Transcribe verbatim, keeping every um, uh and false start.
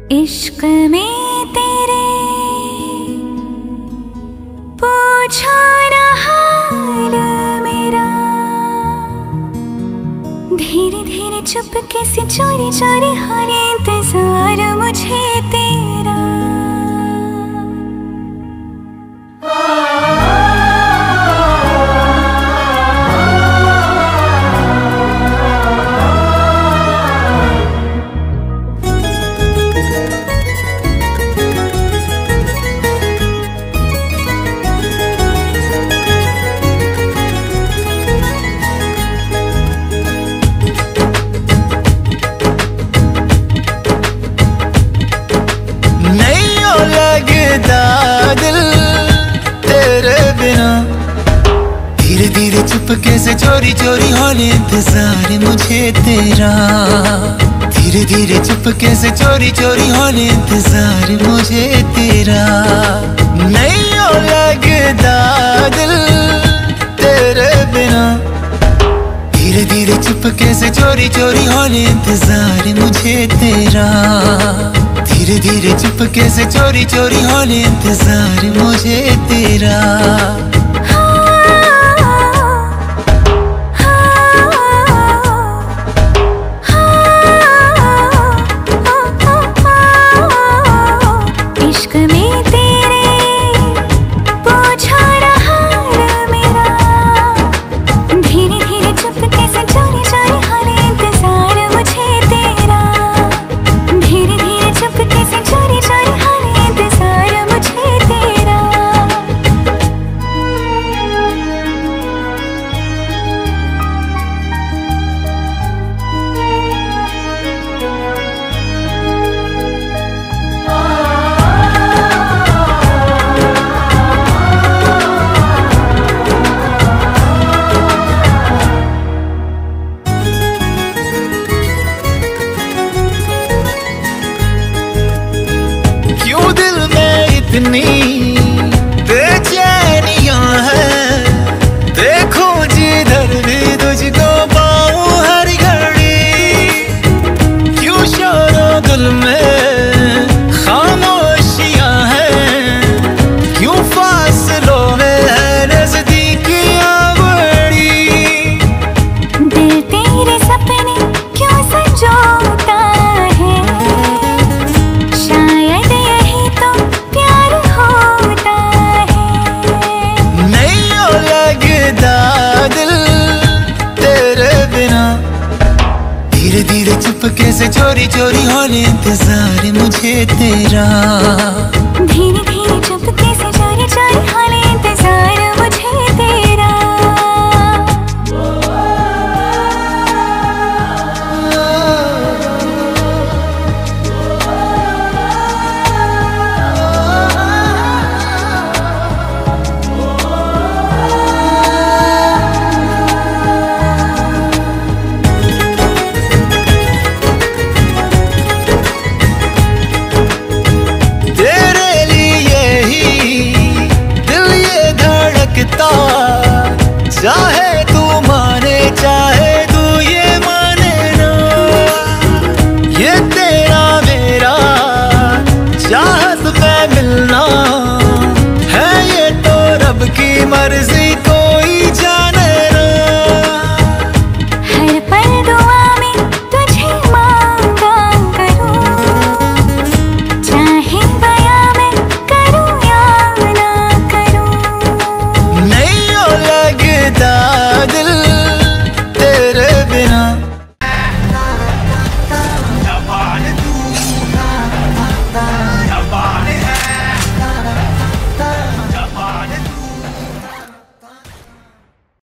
इश्क में तेरे पूछो ना हाल मेरा, धीरे धीरे चुपके से चोरी चोरी हर इंतजार मुझे तेरा। दिल तेरे बिना धीरे धीरे चुपके से चोरी चोरी होने इंतजार मुझे तेरा, धीरे धीरे चुपके से चोरी चोरी होने इंतजार मुझे तेरा। नहीं हो लगता दिल तेरे बिना, धीरे धीरे चुपके से चोरी चोरी होने इंतजार मुझे तेरा, धीरे धीरे चुपके से चोरी चोरी होने इंतजार मुझे तेरा। इश्क में तेरे पूछो ना हाल मेरा, धीरे धीरे चुपके से चोरी चोरी होने इंतजार मुझे तेरा, धीरे धीरे चुपके से चोरी चोरी होने इंतजार मुझे तेरा। क्यों दिल में इतनी बेचैनियां हैं, देखो जिधर भी तुझको पाऊं हर घड़ी। क्यों शोरो दिल में खामोशियां हैं, क्यों फासलों में है नजदीकियां बड़ी। दिल तेरे सपने क्यों संजोता है, शायद यही तो प्यार होता है। नहीं हो लगता दिल तेरे बिना, धीरे धीरे चुपके से चोरी चोरी होने इंतजार मुझे तेरा, धीरे